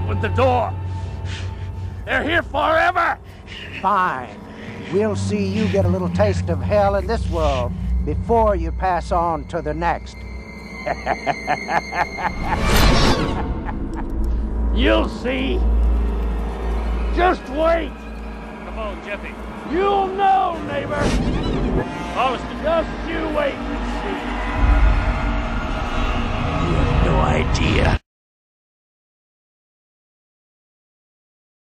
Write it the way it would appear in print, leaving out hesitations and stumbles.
opened the door. They're here forever! Fine. We'll see you get a little taste of hell in this world before you pass on to the next. You'll see. Just wait. Come on, Jeffy. You'll know, neighbor. Hollister. Just you wait.